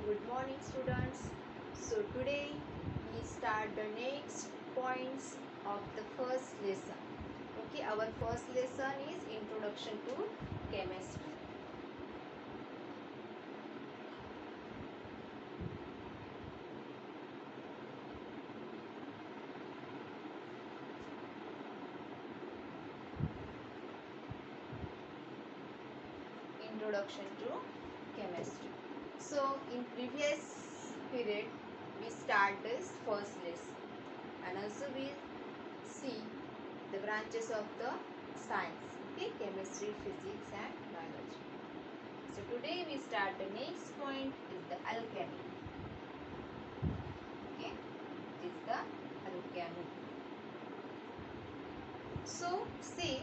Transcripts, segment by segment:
Good morning, students. So today we start the next points of the first lesson. Okay, our first lesson is Introduction to Chemistry. Introduction to Chemistry. So in previous period we start this first lesson, and also we see the branches of the science. Okay, chemistry, physics and biology. So today we start the next point is the alchemy. Okay, it is the alchemy. So see,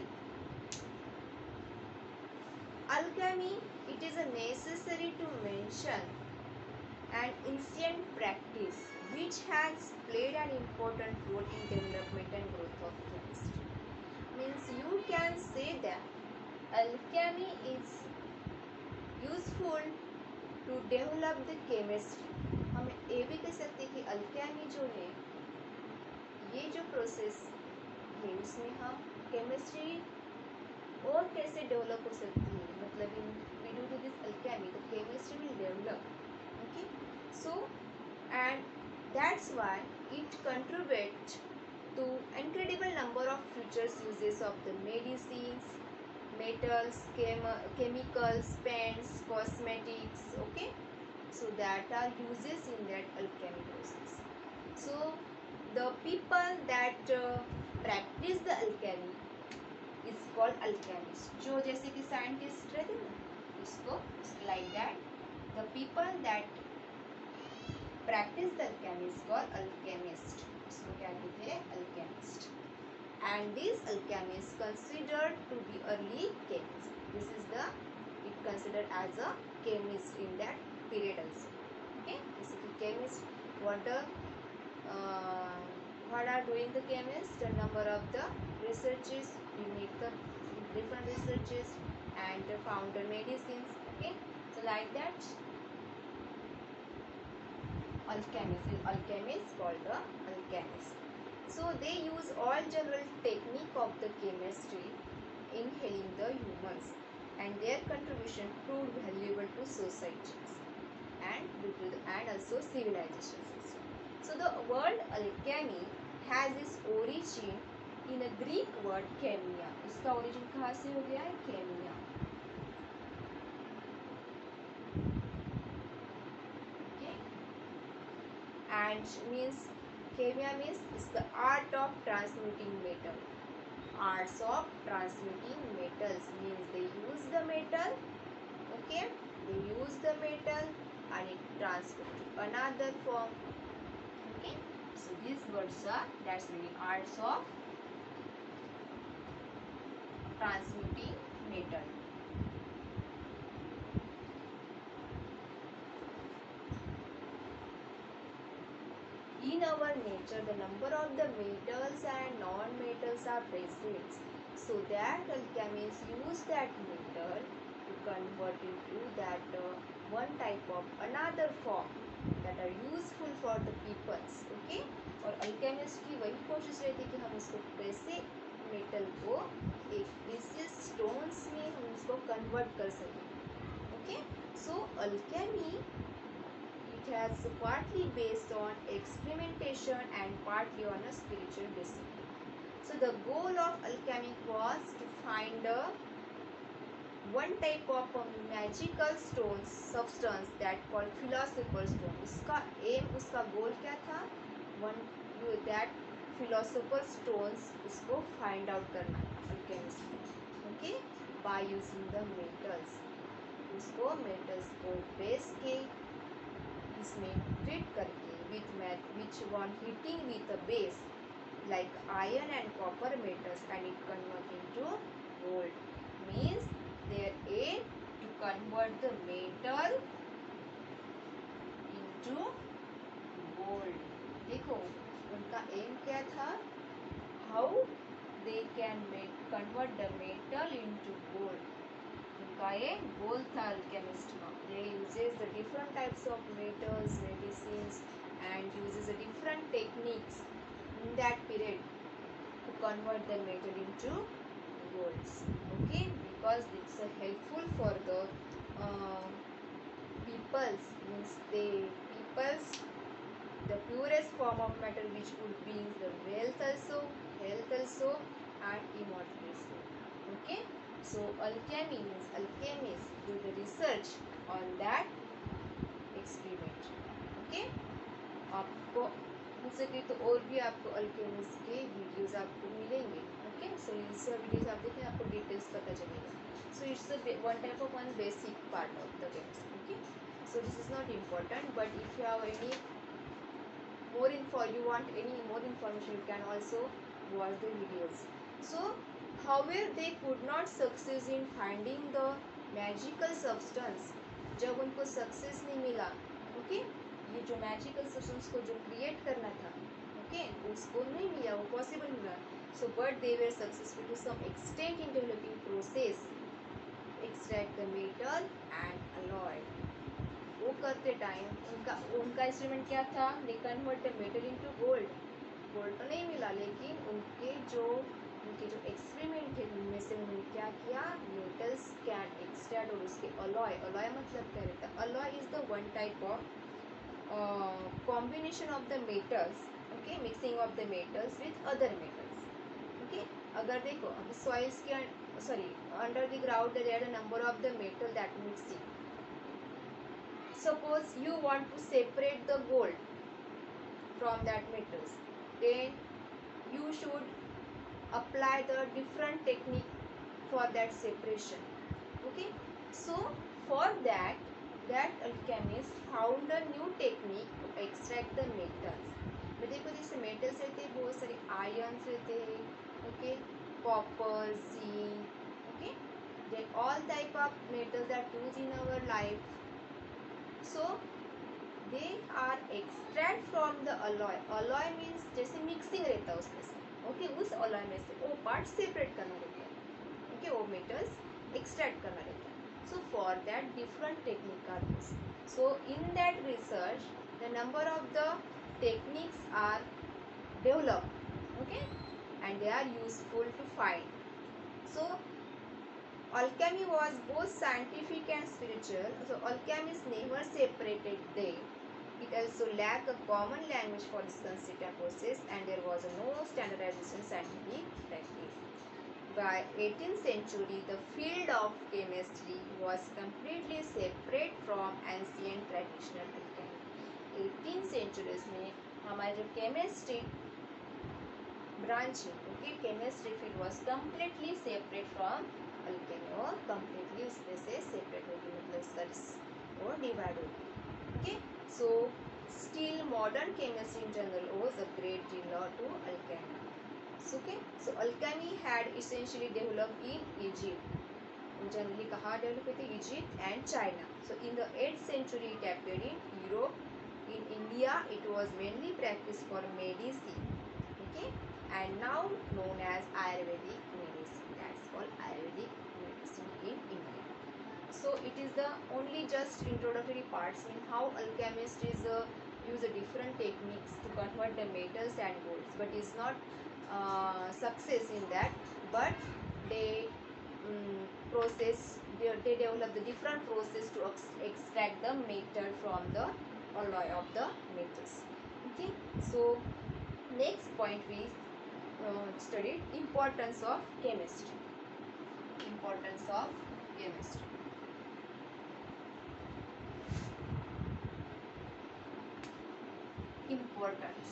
alchemy, it is a necessary to mention an ancient practice which has played an important role in development and growth of chemistry. Means you can say that alchemy is useful to develop the chemistry. हम ये भी कह सकते हैं कि alchemy जो है, ये जो प्रोसेस है उसमें हम केमिस्ट्री और कैसे डेवलप हो सकती है, मतलब in we do this alchemy, the chemistry will develop. Okay, so and that's why it contributes to incredible number of future uses of the medicines, metals, chemicals, paints, cosmetics. Okay, so that are uses in that alchemy process. So the people that practice the alchemy is called alchemist. जो जैसे कि scientist रहते हैं ना, इसको like that the people that practice the alchemy is called alchemist. इसको क्या कहते हैं? alchemist. And this alchemy is considered to be early chemist. This is the it considered as a chemist in that period also. Okay, this is the chemist. What are doing the chemist? The number of the researches, we make the different researches and found the medicines. Okay, so like that alchemist called the alchemist. So they use all general technique of the chemistry in healing the humans, and their contribution proved valuable to societies and also civilizations. So the word alchemy has its origin in a Greek word chemia. इसका origin कहाँ से हो गया है? chemia. Okay, and means chemia means it's the art of transmuting metal. Arts of transmuting metals means they use the metal. Okay, they use the metal and it transfers to another form. Okay, so these words are, that's meaning arts of transmuting metal. In our nature, the number of the metals and non-metals are present. So that alchemists use that metal to convert into that one type of another form that are useful for the peoples. Okay, और alchemist की वही कोशिश रहती है कि हम इसको कैसे मेटल को एक प्रीशियस स्टोन्स में हम इसको कन्वर्ट कर सकें. Okay, so alchemy, it has partly based on experimentation and partly on a spiritual discipline. So the goal of alchemy was to find a one type of a magical stones substance that called philosopher's stone. उसका aim, उसका goal क्या था? One that philosopher's stones उसको find out करना alchemist. Okay, by using the metals. उसको metals को base के इसमें treat करके which one heating with a base like iron and copper metals, and it convert into gold. Means their aim to convert the metal into gold. देखो उनका aim क्या था? How they can convert the metal into gold. उनका ये गोल था alchemist का. They uses the different types of metals, medicines, and uses a different techniques in that period to convert the metal into golds. Okay, because it's helpful for the uh, peoples, means peoples, the purest form of matter which would bring the wealth also, health also, and immortality. Okay, so alchemy means alchemists do the research on that experiment. Okay, आपको हो सके तो और भी आपको alchemist के videos आपको मिलेंगे. ओके, सो इससे वीडियोस आप देखें आपको डिटेल्स पता चलेगा. So it's one type of one basic part of the chemistry. Okay, so this is not important, but if you have any more info, you want any more information, you can also watch the videos. So however they could not success in finding the magical substance. जब उनको success नहीं मिला, okay, ये जो magical substance को जो create करना था, ओके, उसको नहीं मिला, वो पॉसिबल हुआ. So but they were successful to some extent in developing process extract the metal and alloy. वो करते टाइम उनका उनका इंस्ट्रूमेंट क्या था? They convert the metal into gold. Gold तो नहीं मिला, लेकिन उनके जो एक्सपेरिमेंट थे उनमें से उन्होंने क्या किया? मेटल्स कैन एक्सट्रैक्ट और उसके अलॉय. अलॉय मतलब क्या रहता है? Alloy is the one type of combination of the metals. Okay, mixing of the metals with other metals. Okay, अगर देखो अभी सॉइल्स के sorry under the ground there are the number of the metal that mixing. Suppose you want to separate the gold from that metals, then you should apply the different technique for that separation. Okay, so for that alchemist found a new technique to extract the metals. में देखो जैसे metals रहते हैं, बहुत सारे ions रहते हैं. Okay, copper, zinc, okay, then all type of metals that used in our life. So they are extract from the alloy. Alloy means जैसे मिक्सिंग रहता है उसमें से. ओके, उस alloy में से वो पार्ट सेपरेट करना रहता है. ओके, वो मेटल्स एक्सट्रैक्ट करना रहता है. So for that different technique are used. So in that research the number of the techniques are developed. Okay, and they are useful to find. So alchemy was both scientific and spiritual. So alchemists never separated them. It also lacked a common language for this concept process, and there was no standardization scientific practice. By 18th century, the field of chemistry was completely separate from ancient traditional alchemy. 18th centuries में हमारे जो chemistry branch है, okay, chemistry field was completely separate from alchemy, और completely उसमें से separate होगी, मतलब इसका और divide होगी. Okay, so still modern chemistry in general owes a great deal to alchemy. So, okay, so alchemy had essentially developed in Egypt. Generally कहाँ develop हुई थी? Egypt and China. So in the 8th century it appeared in Europe. In India it was mainly practiced for medicine. Okay, and now known as Ayurvedic medicine. That's called Ayurvedic medicine in India. So it is the only just introductory parts in how alchemists use a different techniques to convert the metals and golds, but is not success in that, but they they develop the different process to extract the metal from the alloy of the metals. Okay, so next point we studied importance of chemistry. Importance of chemistry. Importance.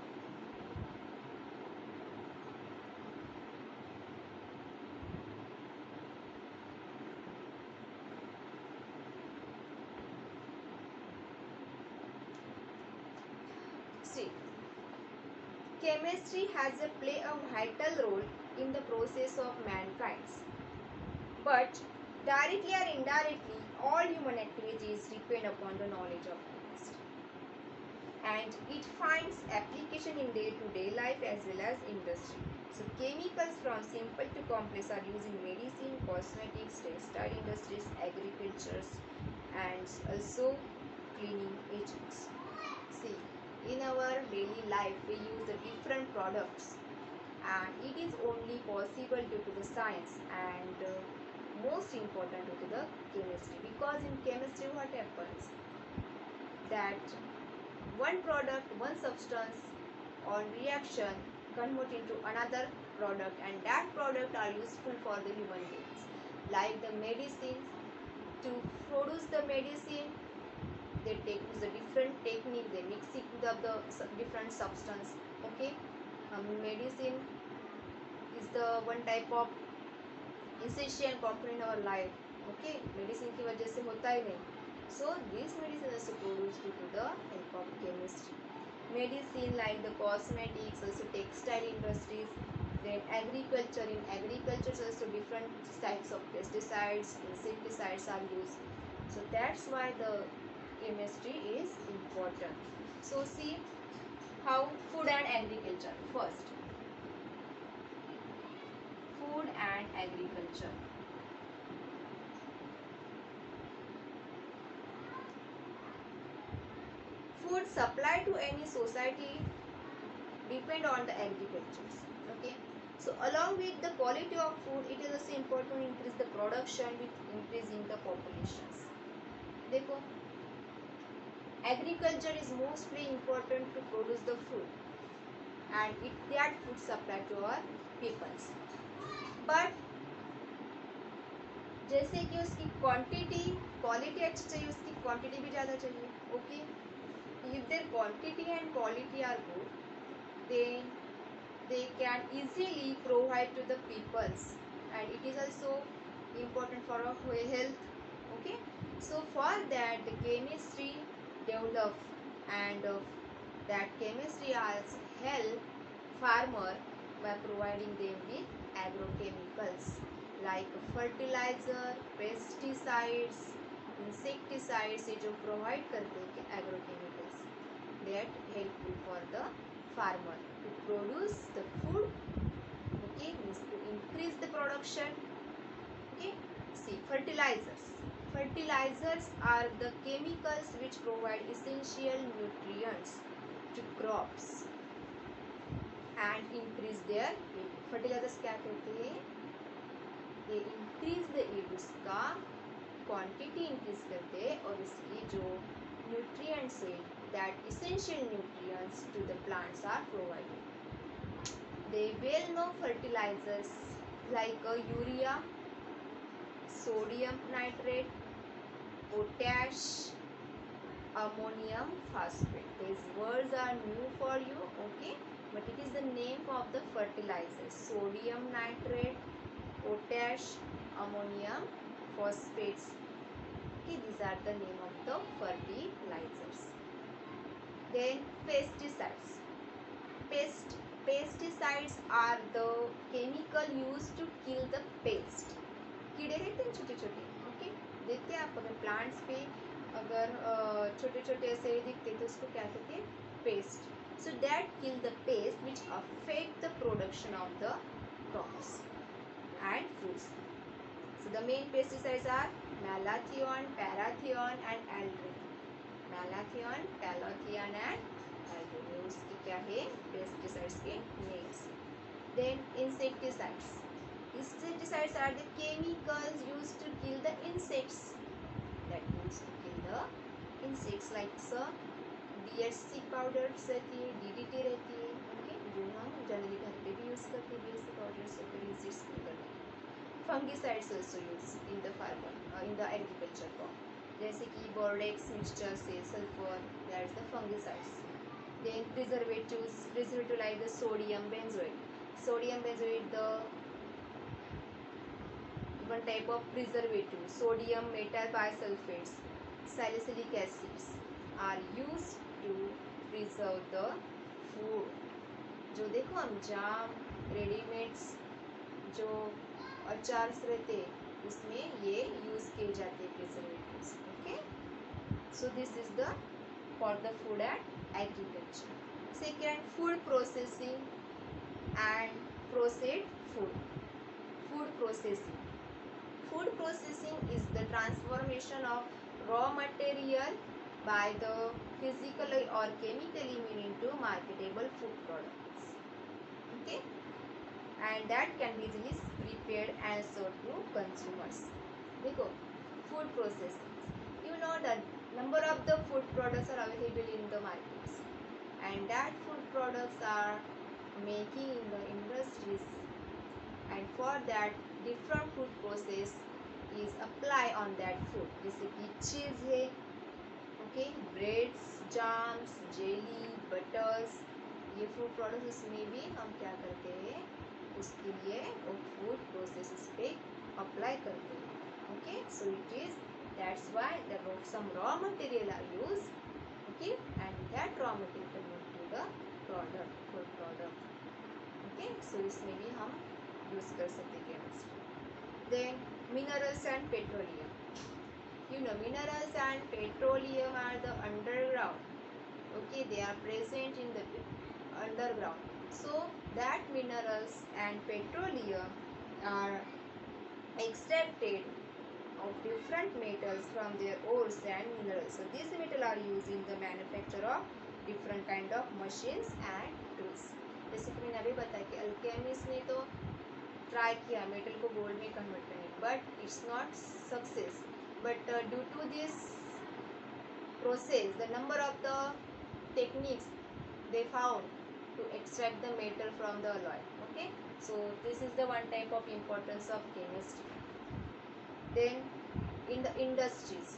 See, chemistry has play a vital role in the process of mankind, but directly or indirectly all human activities depend upon the knowledge of chemistry, and it finds application in day-to-day life as well as industry. So chemicals from simple to complex are used in medicine, cosmetics, textile industries, agriculture, and also cleaning agents. See, in our daily life we use the different products, and it is only possible due to the science and most important due to the chemistry, because in chemistry what happens that one product, one substance on reaction convert into another product, and that product are useful for the human beings. Like the medicine, to produce the medicine they take use a different technique, they mix it with the different substance. Okay, medicine is the one type of essential component in our life. Okay, medicine की वजह से होता ही नहीं. So this medicine is produced due to the help of chemistry. Medicine like the cosmetics, also textile industries, then agriculture. In agriculture also different types of pesticides, insecticides are used. So that's why the chemistry is important. So see how food and agriculture. First, food and agriculture. Food supply to any society depend on the agriculture. Okay, so along with the quality of food, it is also important to increase the production with increasing the populations. देखो, agriculture is mostly important to produce the food, and it that food supply to our peoples. But जैसे कि उसकी quantity, quality अच्छी चाहिए, उसकी quantity भी ज़्यादा चाहिए. Okay, if their quantity and quality are good, then they can easily provide to the peoples, and it is also important for our health. Okay, so for that the chemistry develop, and that chemistry has help farmer by providing them with agrochemicals like fertilizer, pesticides, insecticides. ये जो provide करते हैं agrochemicals, that helpful for the farmer to produce the food. Okay, means to increase the production. Okay, see, fertilizers are the chemicals which provide essential nutrients to crops and increase their yield. fertilizers क्या कहते हैं, ये increase the yield, उसका quantity increase करते हैं और इसकी जो nutrients है, that essential nutrients to the plants are provided. They well know fertilizers like urea, sodium nitrate, potash, ammonium phosphate. These words are new for you, okay, but it is the name of the fertilizers: sodium nitrate, potash, ammonium phosphates. Okay, these are the name of the fertilizers. Then pesticides. Pesticides are the chemical used to kill the pest. कीड़े रहते हैं छोटे छोटे. Okay, देखते हैं आप अगर plants पे अगर छोटे छोटे ऐसे दिखते तो उसको क्या कहते हैं, pest. So that kill the pest which affect the production of the crops and fruits. So the main pesticides are malathion, parathion and aldrin. malathion, parathion and aldrin, ये उसके क्या है, पेस्टिसाइड्स के names. Then insecticides. Insecticides are the chemicals used to kill the insects. That means to kill the insects like DSC powders रहती है, DDT रहती है. Okay, जो हम जनरली घर पे भी यूज़ करते हैं, DSC powders होकर इंसेक्ट्स किल करने. Fungicides also used in the farmer, in the agriculture form. जैसे कि बोर्डेक्स मिक्सचर से sulphur, that is the fungicides. Then preservatives like the sodium benzoate. Sodium benzoate, the one type of preservative. Sodium metal bisulfates, salicylic acids are used to preserve the food. जो देखो हम जाम, readymades जो अचार्स रहते उसमें ये use किए जाते हैं preservatives. Okay, so this is the for the food and agriculture. Second, food processing and processed food. Food processing. Food processing is the transformation of raw material by the physically or chemically mean into marketable food products. Okay, and that can be easily prepared and sold to consumers. देखो, food processing. You know the number of the food products are available in the markets, and that food products are making in the industries, and for that different food process is apply on that food. जैसे कि cheese है, okay, breads, jams, jelly, butters, ये food products में भी हम क्या करते हैं, उसके लिए वो फूड प्रोसेसेस पे अप्लाई करते हैं. Okay, so it is that's why the some raw material are use, okay, and that raw material convert to the product, food product. Okay, so इसमें भी हम यूज कर सकते हैं chemistry. Then minerals and petroleum. You know, minerals and petroleum are the underground. Okay, they are present in the underground. So that minerals and petroleum are extracted of different metals from their ores and minerals. So these metals are used in the manufacture of different kind of machines and tools. जैसे कि मैंने अभी बताया कि alchemist ने तो try किया metal को गोल्ड में कन्वर्ट करने, but it's not success. But due to this process, the number of the techniques they found to extract the metal from the alloy. Okay, so this is the one type of importance of chemistry. Then in the industries,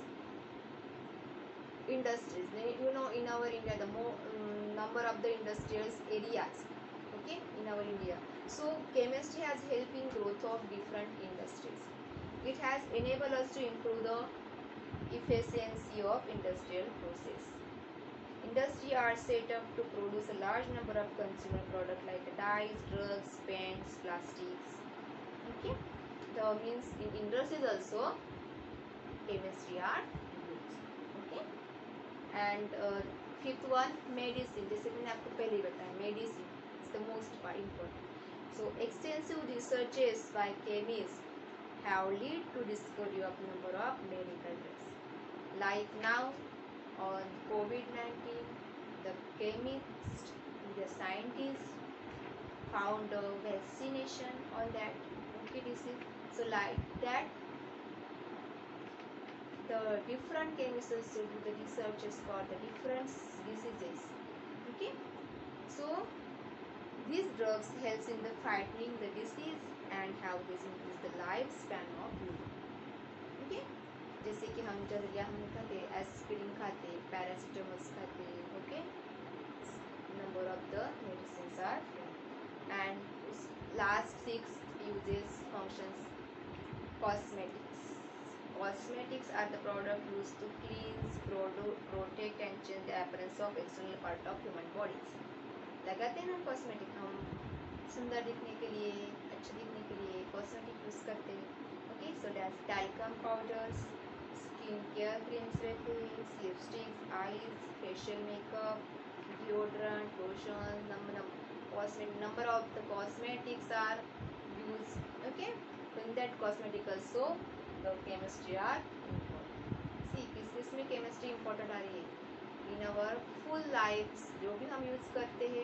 you know, in our India the number of the industrial areas, okay, in our India. So chemistry has helped in growth of different industries. It has enabled us to improve the efficiency of industrial process. Industry are set up to produce a large number of consumer products like dyes, drugs, paints, plastics. Okay, the means in industries also chemistry are used. Okay, and fifth one medicine. जैसे मैंने आपको पहले बताया, medicine is the most important. So extensive researches by chemists have led to discovery of number of medical drugs. Like now on COVID-19, the chemist, the scientists found a vaccination on that disease. So like that, the different chemists do the researches for the different diseases. Okay, so these drugs helps in the fighting the disease and how this increase the lifespan of living. Okay, जैसे कि हम जरिया हम खाते, aspirin खाते, paracetamol खाते. Okay, number of the medicines are and last 6 uses functions. Cosmetics. Cosmetics are the product used to cleanse, protect and change the appearance of external part of human bodies. लगाते हैं ना cosmetic, हम सुंदर दिखने के लिए, अच्छे दिखने के लिए कॉस्मेटिक यूज़ करते हैं. Okay, so that's talcum powders, skin care creams रहते हैं, lipsticks, eyes, facial makeup, deodorant, lotion. Number of the cosmetics are used. Okay, in that cosmetic also the chemistry are important. See, किस में chemistry important आ रही है? In our full lives जो भी हम use करते हैं,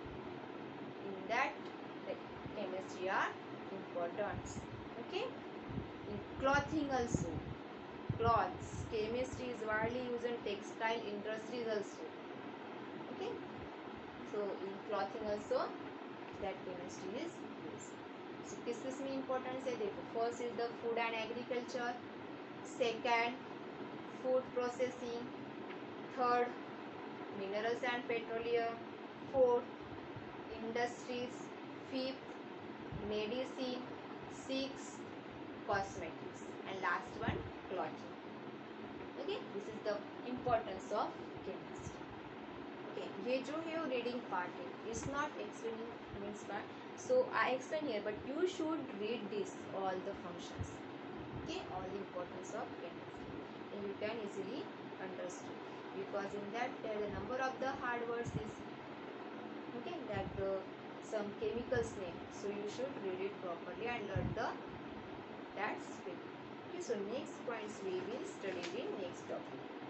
in that the chemistry are important. Okay, in clothing also, clothes chemistry is widely used in textile industries also. Okay, so in clothing also that chemistry is used. So किस में importance है देखो, first is the food and agriculture, second food processing, third minerals and petroleum, fourth industries, fifth medicine, sixth cosmetics, and last one clothing. Okay, this is the importance of chemistry. Okay, ये जो है वो reading part है, it's not explaining means part. So I explain here, but you should read this all the functions. Okay, all the importance of chemistry, and you can easily understand, because in that the number of the hard words is, okay, that some chemicals name, so you should read it properly and learn the that spelling. Okay, so next points we will study in next topic.